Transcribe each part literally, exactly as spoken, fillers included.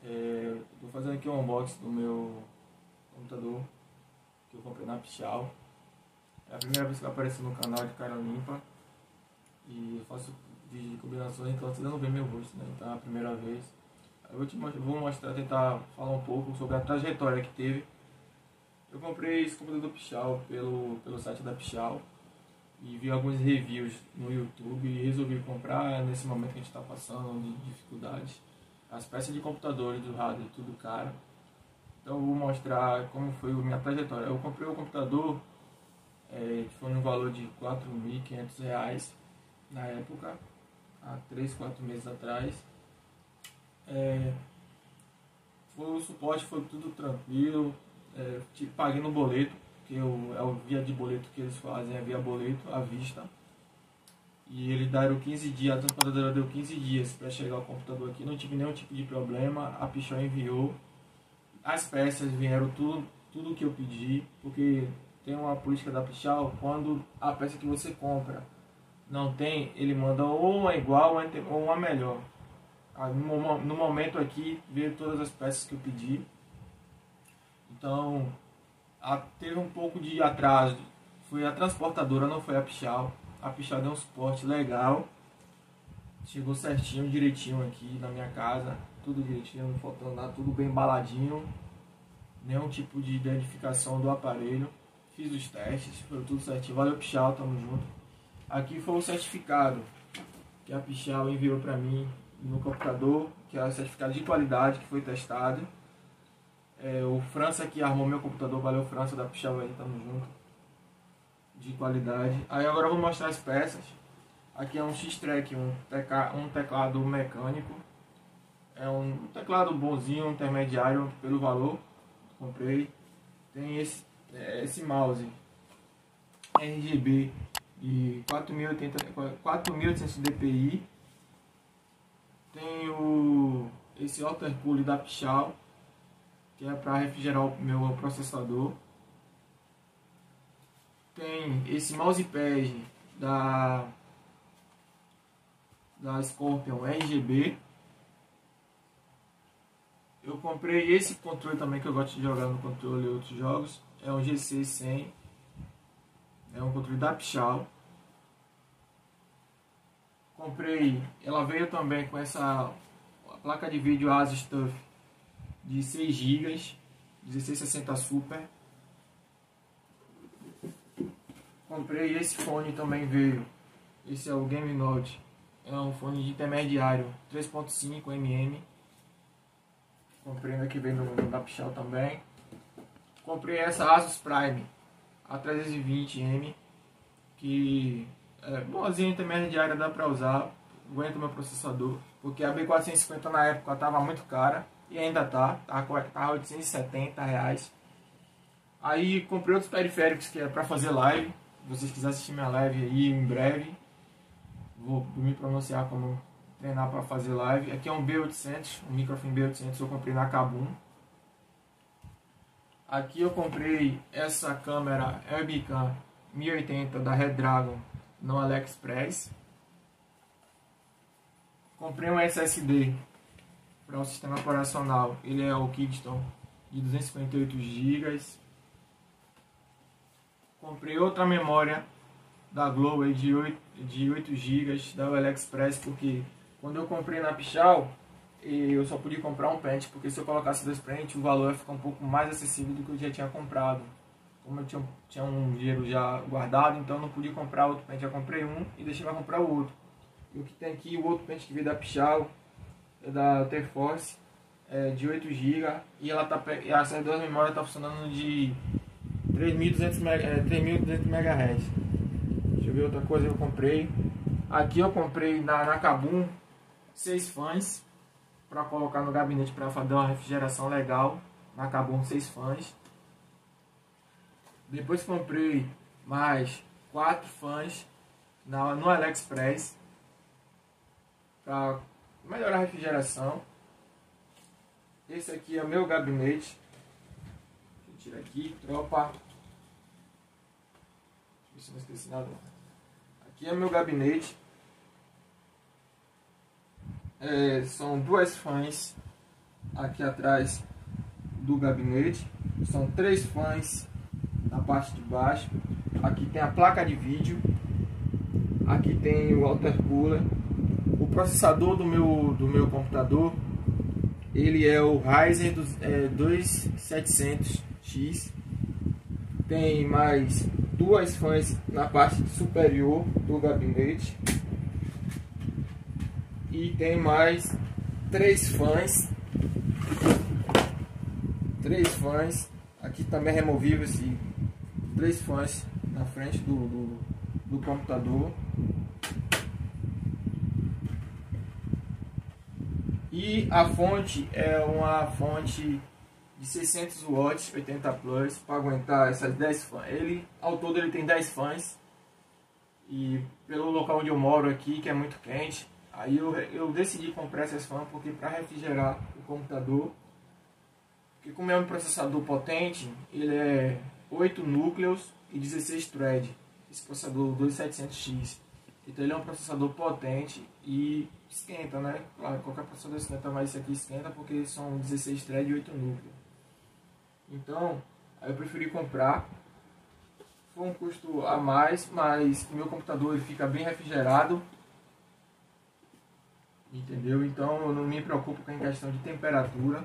É, tô fazendo aqui um unboxing do meu computador que eu comprei na Pichau. É a primeira vez que eu apareço no canal de cara limpa e eu faço vídeo de combinações, então você não vê meu rosto, né? Então é a primeira vez. Eu vou, te mostrar, vou mostrar, tentar falar um pouco sobre a trajetória que teve. Eu comprei esse computador Pichau pelo, pelo site da Pichau e vi alguns reviews no YouTube e resolvi comprar nesse momento que a gente está passando de dificuldades. As peças de computadores do hardware tudo caro. Então eu vou mostrar como foi a minha trajetória. Eu comprei o computador, é, que foi no valor de quatro mil e quinhentos reais na época, há três, quatro meses atrás. É, foi, o suporte foi tudo tranquilo, é, paguei no boleto, que eu, é o via de boleto que eles fazem, é via boleto à vista. E eles deram quinze dias, a transportadora deu quinze dias para chegar o computador aqui, não tive nenhum tipo de problema, a Pichau enviou. As peças vieram tudo, tudo que eu pedi, porque tem uma política da Pichau, quando a peça que você compra não tem, ele manda ou uma igual ou uma melhor. No momento aqui, veio todas as peças que eu pedi. Então, teve um pouco de atraso. Foi a transportadora, não foi a Pichau. A Pichau deu um suporte legal. Chegou certinho, direitinho aqui na minha casa. Tudo direitinho, não faltando nada, tudo bem embaladinho. Nenhum tipo de identificação do aparelho. Fiz os testes, foi tudo certinho. Valeu, Pichau, tamo junto. Aqui foi o certificado que a Pichau enviou para mim no computador, que é o certificado de qualidade que foi testado. É, o França que armou meu computador, valeu, França da Pichau aí, tamo junto. De qualidade. Aí agora eu vou mostrar as peças. Aqui é um X-Track, um, teca, um teclado mecânico. É um teclado bonzinho, intermediário pelo valor. Comprei. Tem esse, esse mouse R G B de quatro mil e oitocentos D P I. Tem o, esse Watercool da Pichau, que é para refrigerar o meu processador. Tem esse mousepad da, da Scorpion R G B. Eu comprei esse controle também, que eu gosto de jogar no controle e outros jogos. É um G C cem. É um controle da Pichau. Comprei, ela veio também com essa placa de vídeo Asus TUF de seis gigas, dezesseis sessenta Super. Comprei esse fone também, veio. Esse é o Game Note. É um fone de intermediário, três ponto cinco milímetros. Comprei aqui, veio no, no da Pichau também. Comprei essa Asus Prime a trezentos e vinte milímetros, que é boazinha, intermediária, dá pra usar. Aguenta o meu processador, porque a B quatrocentos e cinquenta na época tava muito cara e ainda tá, tá oitocentos e setenta reais. Aí comprei outros periféricos que é pra fazer live. Se vocês quiserem assistir minha live aí em breve, vou me pronunciar como treinar para fazer live. Aqui é um B oitocentos, um microfone B oitocentos, eu comprei na Kabum. Aqui eu comprei essa câmera webcam mil e oitenta da Redragon no AliExpress. Comprei um S S D para o sistema operacional, ele é o Kingston de duzentos e cinquenta e oito gigas. Comprei outra memória da Global de oito gigas da AliExpress, porque quando eu comprei na Pichau eu só pude comprar um pente, porque se eu colocasse dois pentes o valor ia ficar um pouco mais acessível do que eu já tinha comprado. Como eu tinha, tinha um dinheiro já guardado, então eu não pude comprar outro pente. Eu comprei um e deixei para comprar o outro. E o que tem aqui, o outro pente que veio da Pichau, é da T-Force, é de oito gigas, e ela tá, essas duas memórias estão tá funcionando de três mil e duzentos megahertz. Deixa eu ver outra coisa que eu comprei. Aqui eu comprei na, na Kabum seis fãs para colocar no gabinete para dar uma refrigeração legal. Na Kabum seis fãs. Depois comprei mais quatro fãs na, no AliExpress para melhorar a refrigeração. Esse aqui é o meu gabinete. Deixa eu tirar aqui, tropa. Deixa eu ver se não esqueci nada. Aqui é o meu gabinete. É, são duas fãs aqui atrás do gabinete. São três fãs na parte de baixo. Aqui tem a placa de vídeo. Aqui tem o intercooler. O processador do meu, do meu computador, ele é o Ryzen é, dois mil e setecentos X. Tem mais duas fãs na parte superior do gabinete. E tem mais três fãs. Três fãs. Aqui também é removível esse. Três fãs na frente do, do, do computador. E a fonte é uma fonte de seiscentos watts, oitenta plus, para aguentar essas dez fãs. Ele, ao todo, ele tem dez fãs. E pelo local onde eu moro aqui, que é muito quente, aí eu, eu decidi comprar essas fãs porque para refrigerar o computador. Porque como é um processador potente, ele é oito núcleos e dezesseis threads. Esse processador dois mil e setecentos X. Então ele é um processador potente e esquenta, né? Claro, qualquer processador esquenta, mas esse aqui esquenta porque são dezesseis threads e oito núcleos. Então, aí eu preferi comprar. Foi um custo a mais, mas o meu computador ele fica bem refrigerado. Entendeu? Então eu não me preocupo com a questão de temperatura.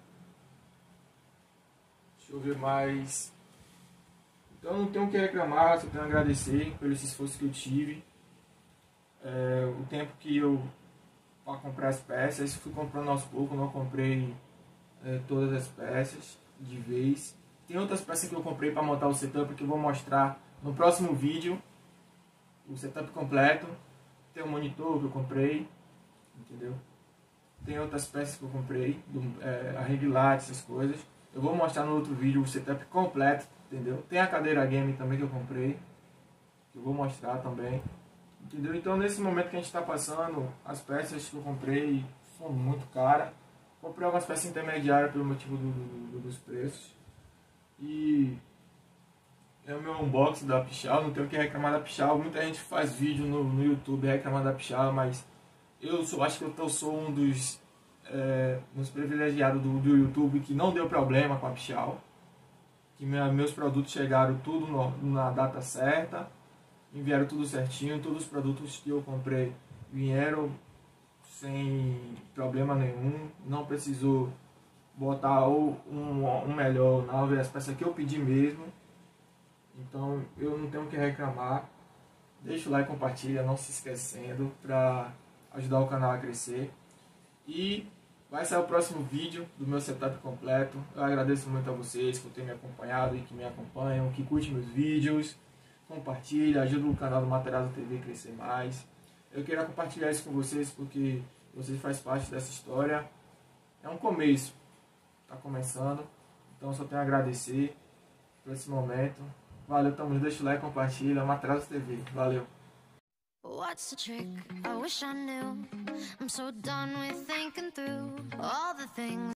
Deixa eu ver mais. Então eu não tenho o que reclamar, só tenho a agradecer pelo esse esforço que eu tive. É, o tempo que eu para comprar as peças, fui comprando aos poucos, não comprei é, todas as peças de vez. Tem outras peças que eu comprei para montar o setup que eu vou mostrar no próximo vídeo. O setup completo. Tem um monitor que eu comprei, entendeu? Tem outras peças que eu comprei, do, é, a ring light, essas coisas. Eu vou mostrar no outro vídeo o setup completo, entendeu? Tem a cadeira game também que eu comprei, que eu vou mostrar também. Entendeu? Então nesse momento que a gente está passando, as peças que eu comprei são muito caras. Comprei algumas peças intermediárias pelo motivo do, do, dos preços. E é o meu unboxing da Pichau, não tenho o que reclamar da Pichau. Muita gente faz vídeo no, no YouTube reclamando da Pichau, mas eu sou, acho que eu tô, sou um dos, é, uns privilegiados do, do YouTube que não deu problema com a Pichau. Que minha, meus produtos chegaram tudo no, na data certa. Enviaram tudo certinho, todos os produtos que eu comprei vieram sem problema nenhum, não precisou botar ou um, um melhor, não, as peças que eu pedi mesmo. Então eu não tenho o que reclamar. Deixa o like, compartilha, não se esquecendo, para ajudar o canal a crescer. E vai sair o próximo vídeo do meu setup completo. Eu agradeço muito a vocês por terem me acompanhado e que me acompanham, que curtem meus vídeos. Compartilha, ajuda o canal do Materazo T V a crescer mais. Eu quero compartilhar isso com vocês porque vocês fazem parte dessa história. É um começo, está começando, então só tenho a agradecer por esse momento. Valeu, tamo junto, deixa o like, compartilha, Materazo T V, valeu. What's the trick? I wish I knew. I'm so done with thinking through all the things